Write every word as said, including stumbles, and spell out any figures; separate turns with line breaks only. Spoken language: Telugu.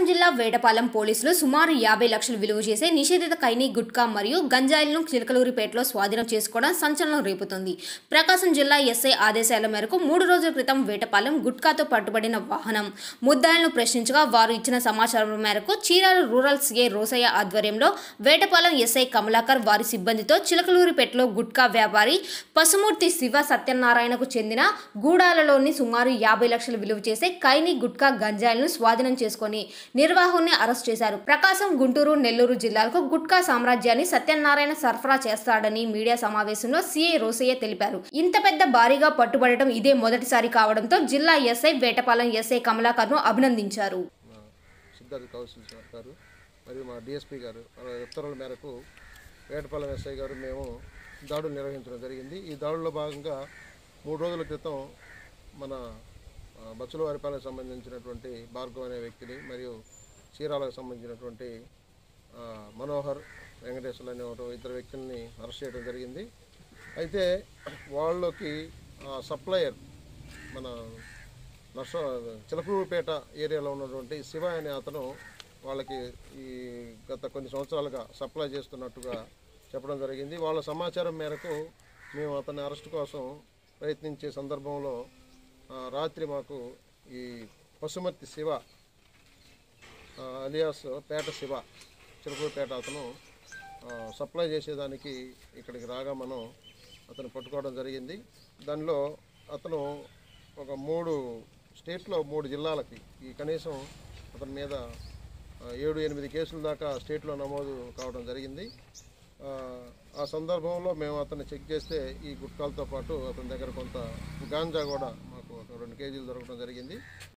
జిల్లా వేటపాలెం పోలీసులు సుమారు యాభై లక్షలు విలువ చేసే నిషేధిత ఖైనీ గుట్కా మరియు గంజాయిలను చిలకలూరిపేటలో స్వాధీనం చేసుకోవడం సంచలనం రేపుతోంది. ప్రకాశం జిల్లా ఎస్ఐ ఆదేశాల మేరకు మూడు రోజుల క్రితం వేటపాలెం గుట్కాతో పట్టుబడిన వాహనం ముద్దాయిలను ప్రశ్నించగా వారు ఇచ్చిన సమాచారం మేరకు చీరాల రూరల్ సీఐ రోసయ్య ఆధ్వర్యంలో వేటపాలెం ఎస్ఐ కమలాకర్ వారి సిబ్బందితో చిలకలూరిపేటలో గుట్కా వ్యాపారి పసుమూర్తి శివ సత్యనారాయణకు చెందిన గూడాలలోని సుమారు యాభై లక్షలు విలువ చేసే ఖైనీ గుట్కా గంజాయిలను స్వాధీనం చేసుకుని నిర్వాహకుని అరెస్ట్ చేశారు. ప్రకాశం, గుంటూరు, నెల్లూరు జిల్లాలకు గుట్కా సామ్రాజ్యాన్ని సత్యనారాయణ సరఫరా చేస్తాడని మీడియా సమావేశంలో సీఐ రోసయ్య తెలిపారు. ఇంత పెద్ద భారీగా పట్టుబడటం ఇదే మొదటిసారి కావడంతో జిల్లా ఎస్ఐ వేటపాలెం ఎస్ఐ కమలాకర్ ను అభినందించారు.
మరియు మా డిఎస్పీ గారు ఉత్తర్వుల మేరకు వేటపాలెం ఎస్ఐ గారు మేము దాడులు నిర్వహించడం జరిగింది. ఈ దాడుల్లో భాగంగా మూడు రోజుల క్రితం మన బచ్చులవారిపాలెం సంబంధించినటువంటి భార్గవ్ అనే వ్యక్తిని మరియు చీరాలకు సంబంధించినటువంటి మనోహర్, వెంకటేశ్వర అనే ఇద్దరు వ్యక్తుల్ని అరెస్ట్ చేయడం జరిగింది. అయితే వాళ్ళకి సప్లయర్ మన నర్స చిలకలూరుపేట ఏరియాలో ఉన్నటువంటి శివ అనే అతను వాళ్ళకి ఈ గత కొన్ని సంవత్సరాలుగా సప్లై చేస్తున్నట్టుగా చెప్పడం జరిగింది. వాళ్ళ సమాచారం మేరకు మేము అతన్ని అరెస్ట్ కోసం ప్రయత్నించే సందర్భంలో రాత్రి మాకు ఈ పసుమర్తి శివ అలియాస్ పేట శివ చిలకలూరుపేట అతను సప్లై చేసేదానికి ఇక్కడికి రాగా మనం అతను పట్టుకోవడం జరిగింది. దానిలో అతను ఒక మూడు స్టేట్లో మూడు జిల్లాలకి ఈ కనీసం అతని మీద ఏడు ఎనిమిది కేసుల దాకా స్టేట్లో నమోదు కావడం జరిగింది. ఆ సందర్భంలో మేము అతన్ని చెక్ చేస్తే ఈ గుట్కాలతో పాటు అతని దగ్గర కొంత గాంజా కూడా మాకు ఒక రెండు కేజీలు దొరకడం జరిగింది.